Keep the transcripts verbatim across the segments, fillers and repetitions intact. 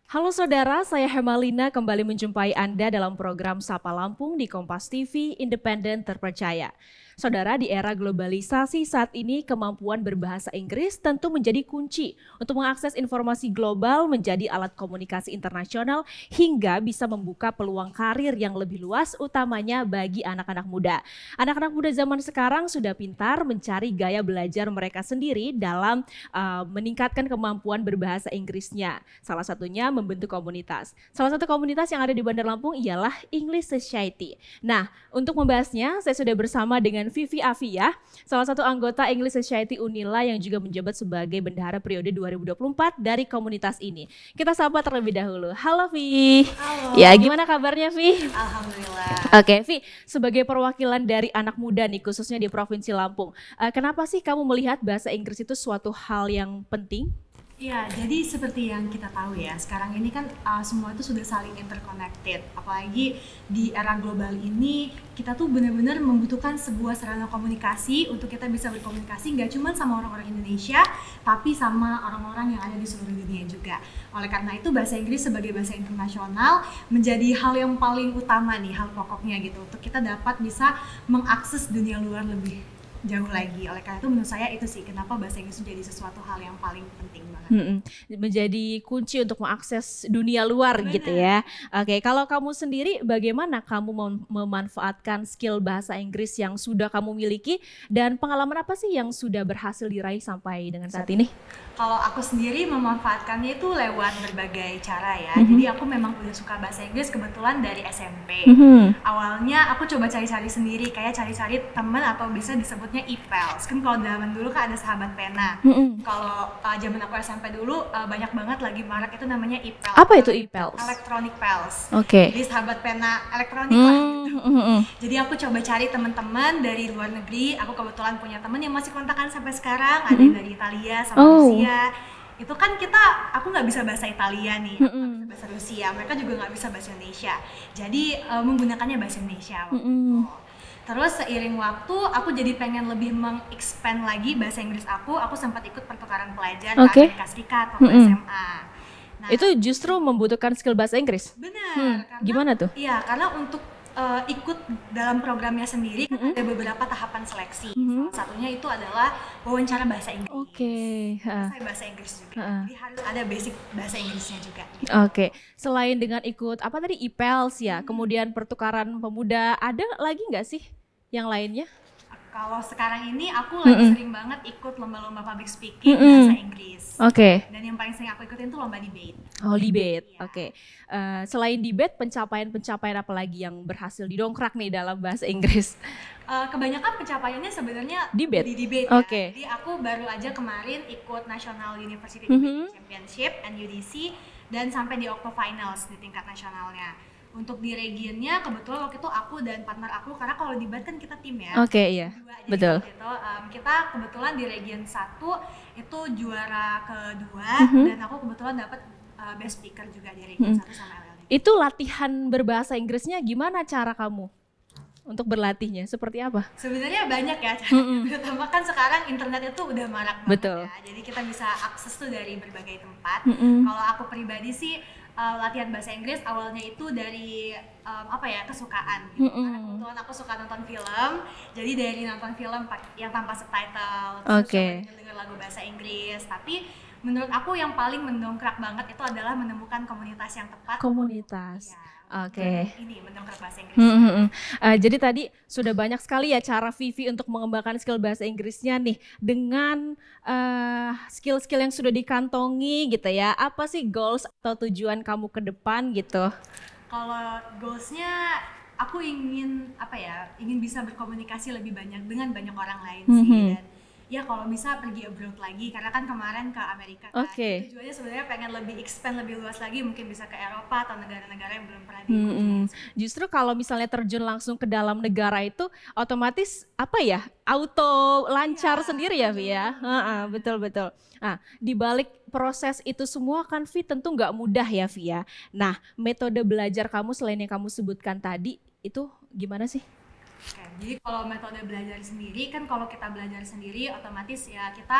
Halo saudara, saya Hemalina kembali menjumpai Anda dalam program Sapa Lampung di Kompas T V Independen Terpercaya. Saudara, di era globalisasi saat ini kemampuan berbahasa Inggris tentu menjadi kunci untuk mengakses informasi global, menjadi alat komunikasi internasional hingga bisa membuka peluang karir yang lebih luas utamanya bagi anak-anak muda. Anak-anak muda zaman sekarang sudah pintar mencari gaya belajar mereka sendiri dalam uh, meningkatkan kemampuan berbahasa Inggrisnya. Salah satunya membentuk komunitas. Salah satu komunitas yang ada di Bandar Lampung ialah English Society. Nah, untuk membahasnya saya sudah bersama dengan Vivi Afia, salah satu anggota English Society Unila yang juga menjabat sebagai bendahara periode dua ribu dua puluh empat dari komunitas ini. Kita sapa terlebih dahulu. Halo Vi. Halo. Ya, gimana kabarnya Vi? Alhamdulillah. Oke, Vi, sebagai perwakilan dari anak muda nih khususnya di Provinsi Lampung, uh, kenapa sih kamu melihat bahasa Inggris itu suatu hal yang penting? Ya, jadi seperti yang kita tahu ya, sekarang ini kan uh, semua itu sudah saling interconnected. Apalagi di era global ini, kita tuh benar-benar membutuhkan sebuah sarana komunikasi untuk kita bisa berkomunikasi nggak cuma sama orang-orang Indonesia, tapi sama orang-orang yang ada di seluruh dunia juga. Oleh karena itu, bahasa Inggris sebagai bahasa internasional menjadi hal yang paling utama nih, hal pokoknya gitu, untuk kita dapat bisa mengakses dunia luar lebih jauh lagi. Oleh karena itu menurut saya itu sih kenapa bahasa Inggris menjadi sesuatu hal yang paling penting banget. Hmm, menjadi kunci untuk mengakses dunia luar. Benar. Gitu ya. Oke, kalau kamu sendiri bagaimana kamu mem- memanfaatkan skill bahasa Inggris yang sudah kamu miliki dan pengalaman apa sih yang sudah berhasil diraih sampai dengan saat ini? Kalau aku sendiri memanfaatkannya itu lewat berbagai cara ya. Mm-hmm. Jadi aku memang udah suka bahasa Inggris kebetulan dari S M P. Mm-hmm. Awalnya aku coba cari-cari sendiri, kayak cari-cari temen atau bisa disebutnya E P E L S. Kan kalau zaman dulu kan ada sahabat pena. Mm-hmm. Kalau uh, zaman aku S M P dulu uh, banyak banget lagi marak itu namanya E P E L S. Apa itu E P E L S? Electronic P E L S. Oke. Okay. Jadi sahabat pena elektronik lah gitu. Mm-hmm. Jadi aku coba cari teman-teman dari luar negeri. Aku kebetulan punya teman yang masih kontakan sampai sekarang. Ada Mm-hmm. yang dari Italia sama Oh. Rusia. Itu kan kita, aku nggak bisa bahasa Italia nih, aku nggak bisa bahasa Rusia, mereka juga nggak bisa bahasa Indonesia. Jadi uh, menggunakannya bahasa Indonesia. Mm-hmm. Terus seiring waktu, aku jadi pengen lebih meng-expand lagi bahasa Inggris aku. Aku sempat ikut pertukaran pelajar Okay. ke Amerika Serikat waktu Mm-hmm. S M A. Nah, itu justru membutuhkan skill bahasa Inggris? Benar. Hmm, karena, gimana tuh? Iya, karena untuk uh, ikut dalam programnya sendiri kan Mm-hmm. ada beberapa tahapan seleksi. Mm-hmm. Salah satunya itu adalah wawancara bahasa Inggris. Oke. Okay. Saya bahasa Inggris juga. Uh. Jadi harus ada basic bahasa Inggrisnya juga. Oke. Okay. Selain dengan ikut apa tadi E P E L S ya, hmm. kemudian pertukaran pemuda, ada lagi nggak sih yang lainnya? Kalau sekarang ini aku lagi mm-hmm. sering banget ikut lomba-lomba public speaking mm-hmm. bahasa Inggris. Oke. Okay. Dan yang paling sering aku ikutin tuh lomba debate. Oh, debate. Iya. Oke. Okay. Uh, selain debate, pencapaian-pencapaian apa lagi yang berhasil didongkrak nih dalam bahasa Inggris? Uh, kebanyakan pencapaiannya sebenarnya debate. di debate. Oke. Okay. Ya. Jadi aku baru aja kemarin ikut National University mm-hmm. Debate Championship N U D C dan sampai di Octo Finals di tingkat nasionalnya. Untuk di regionnya kebetulan waktu itu aku dan partner aku, karena kalau debat kan kita tim ya. Oke, okay, iya. Betul. Gitu, um, kita kebetulan di region satu itu juara kedua mm-hmm. dan aku kebetulan dapat uh, best speaker juga di region mm-hmm. satu sama L L D. Itu latihan berbahasa Inggrisnya gimana cara kamu untuk berlatihnya? Seperti apa? Sebenarnya banyak ya cara. Mm-hmm. Terutama kan sekarang internet itu udah marak banget. Betul. Ya. Jadi kita bisa akses tuh dari berbagai tempat. Mm-hmm. Kalau aku pribadi sih Uh, latihan bahasa Inggris awalnya itu dari um, apa ya kesukaan gitu. Mm-hmm. Karena kebetulan aku suka nonton film, jadi dari nonton film yang tanpa subtitle, terus okay. coba denger lagu bahasa Inggris. Tapi menurut aku yang paling mendongkrak banget itu adalah menemukan komunitas yang tepat. Komunitas. Ya. Oke. Okay. Ini mendongkrak bahasa Inggris. Mm-hmm. Uh, jadi tadi sudah banyak sekali ya cara Vivi untuk mengembangkan skill bahasa Inggrisnya nih dengan uh, skill-skill yang sudah dikantongi gitu ya. Apa sih goals atau tujuan kamu ke depan gitu? Kalau goalsnya aku ingin apa ya? Ingin bisa berkomunikasi lebih banyak dengan banyak orang lain mm-hmm. sih. Dan ya kalau bisa pergi abroad lagi, karena kan kemarin ke Amerika kan. Okay. Tujuannya sebenarnya pengen lebih expand lebih luas lagi, mungkin bisa ke Eropa atau negara-negara yang belum pernah diikuti. Mm-hmm. Justru kalau misalnya terjun langsung ke dalam negara itu otomatis apa ya, auto lancar ya, sendiri ya Vi ya. Uh-uh, betul betul. Nah, di balik proses itu semua kan Vi tentu nggak mudah ya Vi ya. Nah, metode belajar kamu selain yang kamu sebutkan tadi itu gimana sih? Oke, jadi kalau metode belajar sendiri kan kalau kita belajar sendiri otomatis ya kita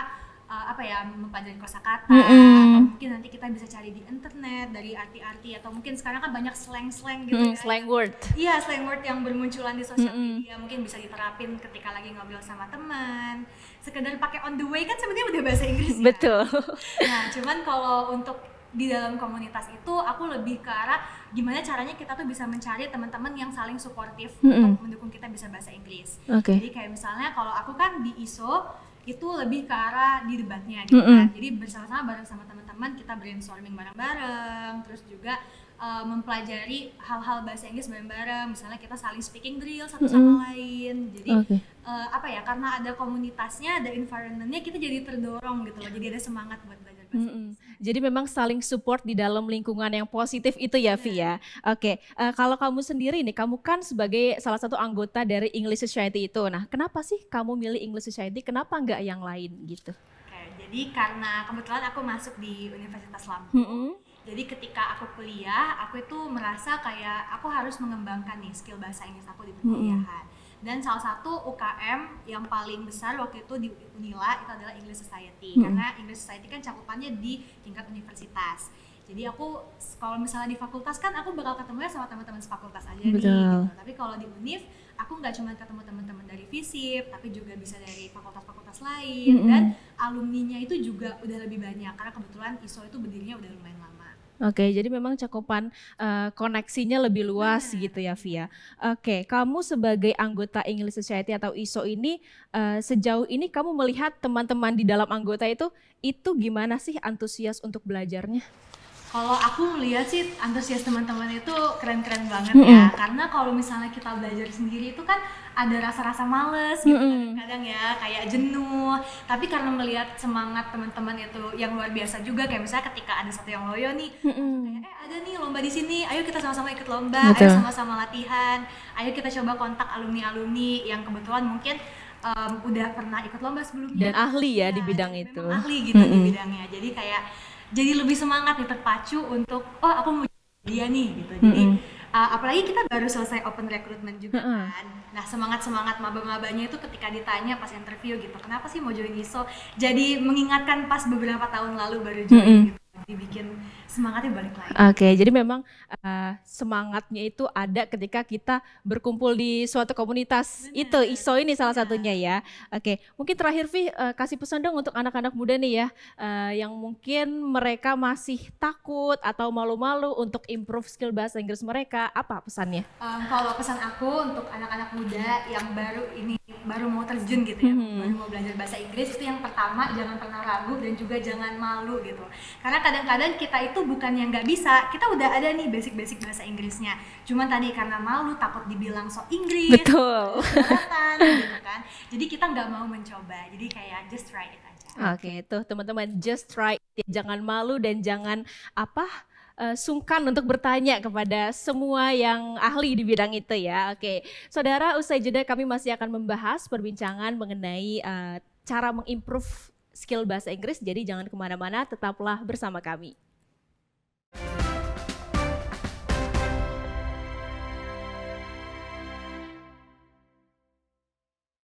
uh, apa ya mempelajari kosakata, Mm-mm. atau mungkin nanti kita bisa cari di internet dari arti-arti, atau mungkin sekarang kan banyak slang-slang gitu Mm, ya. slang word. Iya, slang word yang bermunculan di sosial Mm-mm. media mungkin bisa diterapin ketika lagi ngobrol sama teman. Sekedar pakai on the way kan sebenarnya udah bahasa Inggris ya. Betul. Nah, cuman kalau untuk di dalam komunitas itu aku lebih ke arah gimana caranya kita tuh bisa mencari teman-teman yang saling suportif Mm-mm. untuk mendukung kita bisa bahasa Inggris. Oke. Jadi kayak misalnya kalau aku kan di I S O itu lebih ke arah di debatnya gitu Mm-mm. kan. Jadi bersama-sama bareng sama teman-teman kita brainstorming bareng-bareng, terus juga uh, mempelajari hal-hal bahasa Inggris bareng-bareng. Misalnya kita saling speaking drill satu sama lain. Jadi Oke. uh, apa ya, karena ada komunitasnya, ada environmentnya, kita jadi terdorong gitu loh. Jadi ada semangat buat belajar bahasa Mm-mm. Inggris. Jadi memang saling support di dalam lingkungan yang positif itu ya, Vi ya. Oke, eh, kalau kamu sendiri nih, kamu kan sebagai salah satu anggota dari English Society itu. Nah, kenapa sih kamu milih English Society? Kenapa nggak yang lain gitu? Oke, jadi karena kebetulan aku masuk di Universitas Lampung. Mm-mm. Jadi ketika aku kuliah, aku itu merasa kayak aku harus mengembangkan nih skill bahasa Inggris aku di perkuliahan. Dan salah satu U K M yang paling besar waktu itu di Unila itu adalah English Society. Mm-mm. Karena English Society kan cakupannya di tingkat universitas. Jadi aku kalau misalnya di fakultas kan aku bakal ketemunya sama teman-teman fakultas aja nih Betul. gitu. Tapi kalau di Univ aku nggak cuma ketemu teman-teman dari FISIP, tapi juga bisa dari fakultas-fakultas lain. Mm-mm. Dan alumninya itu juga udah lebih banyak karena kebetulan I S O itu berdirinya udah lumayan lama. Oke, jadi memang cakupan eh, koneksinya lebih luas Benar. gitu ya, Via. Oke, kamu sebagai anggota English Society atau I S O ini, eh, sejauh ini kamu melihat teman-teman di dalam anggota itu, itu gimana sih antusias untuk belajarnya? Kalau aku melihat sih antusias teman-teman itu keren-keren banget Mm-mm. ya. Karena kalau misalnya kita belajar sendiri itu kan ada rasa-rasa males gitu Mm-mm. kadang-kadang ya, kayak jenuh. Tapi karena melihat semangat teman-teman itu yang luar biasa juga, kayak misalnya ketika ada satu yang loyo nih, Mm-mm. kayak eh ada nih lomba di sini, ayo kita sama-sama ikut lomba, Betul. ayo sama-sama latihan, ayo kita coba kontak alumni-alumni yang kebetulan mungkin um, udah pernah ikut lomba sebelumnya. Dan ahli ya di Iya, bidang dan itu. memang ahli gitu di Mm-mm. bidangnya. Jadi kayak jadi lebih semangat nih, terpacu untuk oh aku mau jadi dia nih gitu. Jadi Mm-mm. uh, apalagi kita baru selesai open recruitment juga Mm-mm. kan. Nah, semangat-semangat maba-mabanya itu ketika ditanya pas interview gitu, kenapa sih mau join I S O? Jadi mengingatkan pas beberapa tahun lalu baru join Mm-mm. gitu. Jadi bikin semangatnya balik lagi. Oke, jadi memang uh, semangatnya itu ada ketika kita berkumpul di suatu komunitas. Benar. Itu I S O ini salah Iya. satunya ya. Oke, mungkin terakhir Vi, uh, kasih pesan dong untuk anak-anak muda nih ya, uh, yang mungkin mereka masih takut atau malu-malu untuk improve skill bahasa Inggris mereka. Apa pesannya? Um, kalau pesan aku untuk anak-anak muda yang baru ini baru mau terjun gitu ya, Mhm. baru mau belajar bahasa Inggris, itu yang pertama jangan pernah ragu dan juga jangan malu gitu. Karena kadang-kadang kita itu bukan yang nggak bisa, kita udah ada nih basic-basic bahasa Inggrisnya. Cuman tadi karena malu takut dibilang sok Inggris, Betul. daratan gitu kan. Jadi kita nggak mau mencoba. Jadi kayak just try it aja. Oke, tuh teman-teman, just try it. Jangan malu dan jangan apa eh, sungkan untuk bertanya kepada semua yang ahli di bidang itu ya. Oke, saudara, usai jeda kami masih akan membahas perbincangan mengenai eh, cara mengimprove skill bahasa Inggris. Jadi jangan kemana-mana, tetaplah bersama kami.